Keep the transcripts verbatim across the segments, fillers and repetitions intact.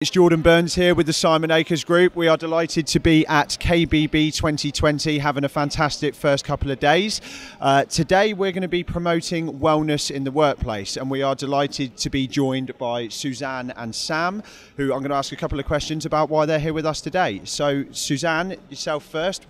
It's Jordan Burns here with the Simon Akers Group. We are delighted to be at K B B twenty twenty, having a fantastic first couple of days. Uh, today we're going to be promoting wellness in the workplace, and we are delighted to be joined by Suzanne and Sam, who I'm going to ask a couple of questions about why they're here with us today. So Suzanne, yourself first.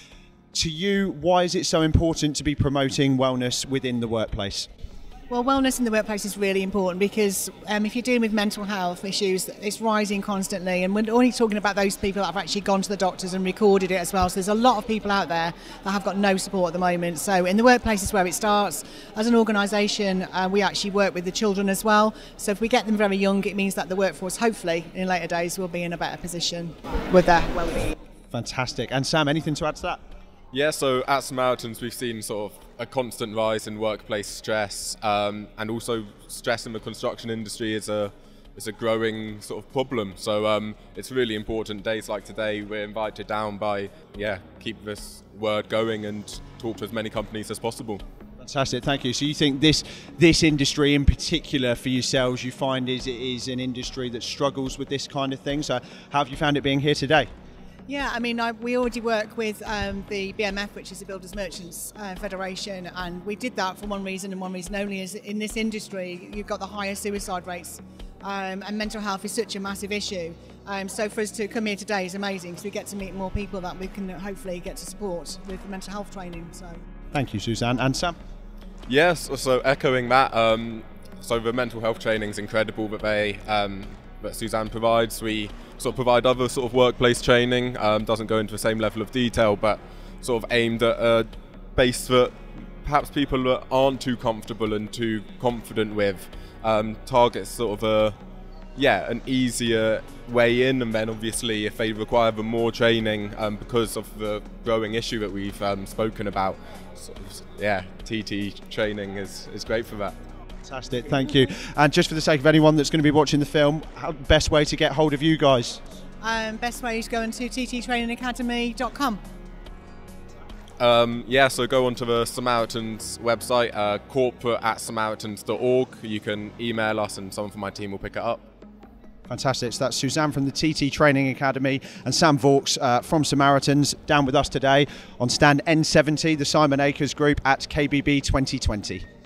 To you, why is it so important to be promoting wellness within the workplace? Well, wellness in the workplace is really important because um, if you're dealing with mental health issues, it's rising constantly, and we're only talking about those people that have actually gone to the doctors and recorded it as well. So there's a lot of people out there that have got no support at the moment. So in the workplace is where it starts. As an organisation, uh, we actually work with the children as well. So if we get them very young, it means that the workforce, hopefully, in later days, will be in a better position with their well-being. Fantastic. And Sam, anything to add to that? Yeah, so at Samaritans we've seen sort of a constant rise in workplace stress, um, and also stress in the construction industry is a is a growing sort of problem. So um, it's really important. Days like today, we're invited down by yeah keep this word going and talk to as many companies as possible. Fantastic, thank you. So you think this this industry in particular for yourselves, you find is it is an industry that struggles with this kind of thing. So how have you found it being here today? Yeah, I mean, I, we already work with um, the B M F, which is the Builders Merchants uh, Federation, and we did that for one reason and one reason only, is in this industry you've got the highest suicide rates, um, and mental health is such a massive issue. Um, so for us to come here today is amazing because we get to meet more people that we can hopefully get to support with mental health training. So, thank you, Suzanne. And Sam? Yes, so echoing that, um, so the mental health training is incredible that they um, that Suzanne provides. We sort of provide other sort of workplace training, um, doesn't go into the same level of detail, but sort of aimed at a base that perhaps people that aren't too comfortable and too confident with, um, targets sort of a, yeah, an easier way in, and then obviously if they require the more training, um, because of the growing issue that we've um, spoken about, sort of, yeah, T T training is, is great for that. Fantastic, thank you. And just for the sake of anyone that's going to be watching the film, how best way to get hold of you guys? Um, best way is going to t t training academy dot com. Um, yeah, so go onto the Samaritans website, uh, corporate at samaritans dot org. You can email us and someone from my team will pick it up. Fantastic. So that's Suzanne from the T T Training Academy and Sam Vaux uh, from Samaritans down with us today on stand N seventy, the Simon Akers Group at K B B twenty twenty.